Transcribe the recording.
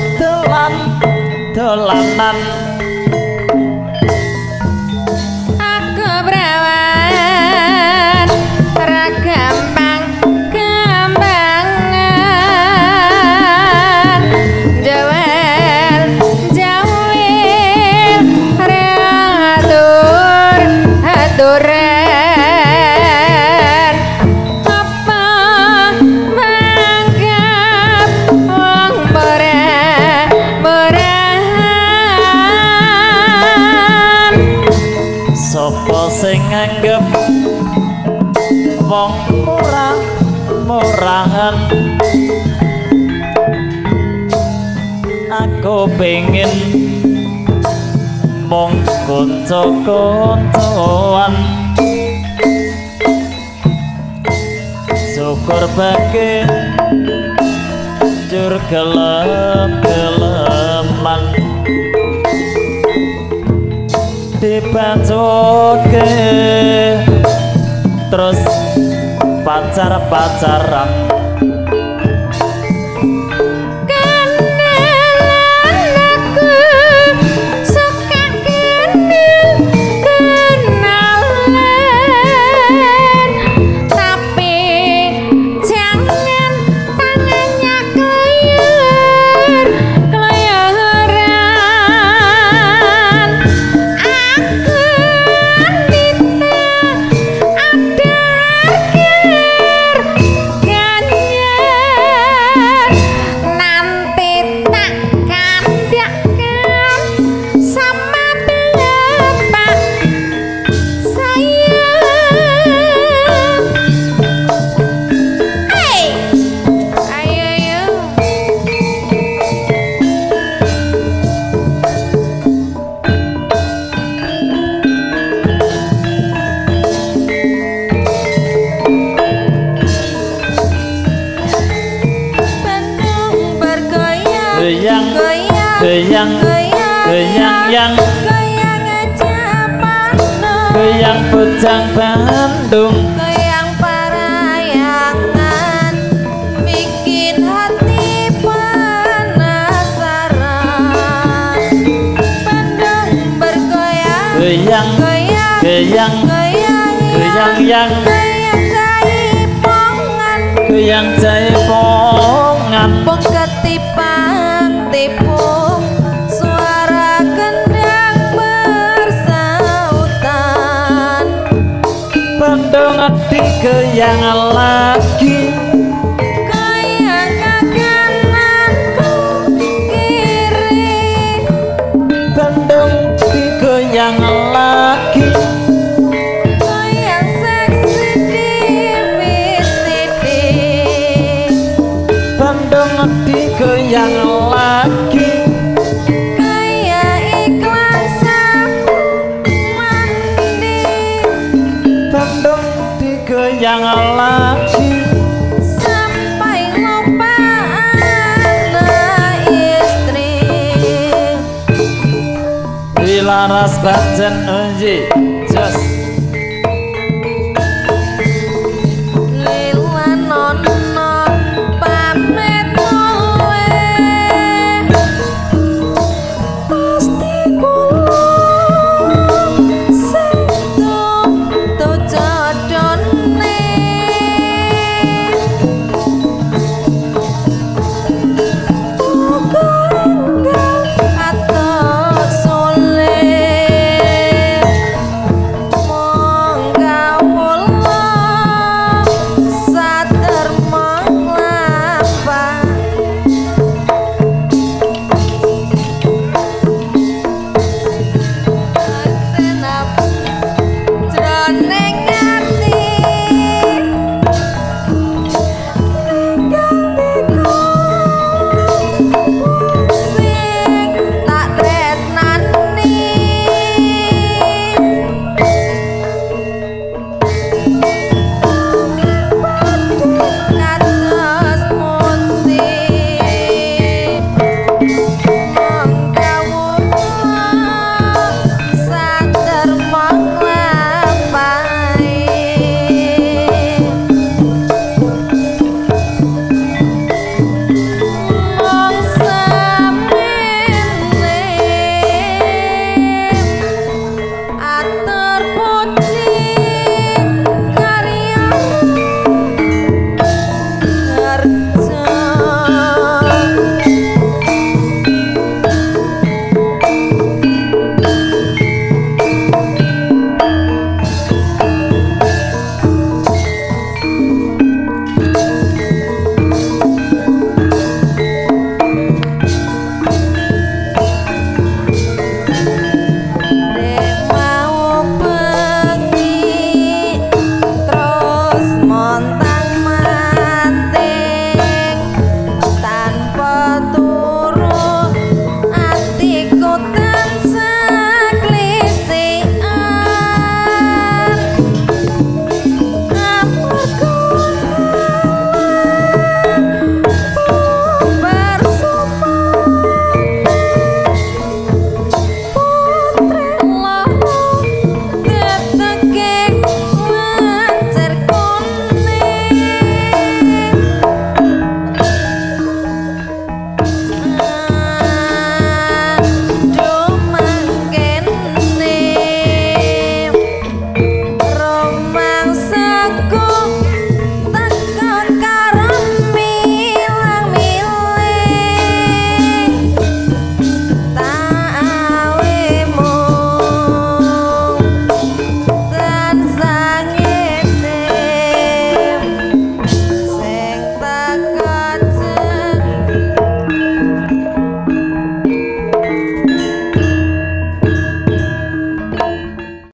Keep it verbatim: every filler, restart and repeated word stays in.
dolan dolanan aku brawan ra gampang gampangan jawel jawil ra atur aturan sapa sing nganggep wong murah murahan aku pengen mung kanca-kancan syukur bagi jur gelem-geleman dibantuke terus pacar-pacaran goyang goyang goyang yang goyang bujang Bandung goyang parayangan bikin hati penasaran Bandung bergoyang goyang goyang goyang goyang goyang yang goyang jaipongan goyang jaipongan pung ketipang tipu suara gendang bersautan Bandung digoyang lagi goyang ke kananku kiri Bandung digoyang lagi goyang seksi di V C D Bandung digoyang lagi kayak iklan sabun mandi Bandung digoyang lagi sampai lupa anak istri di laras banjen unji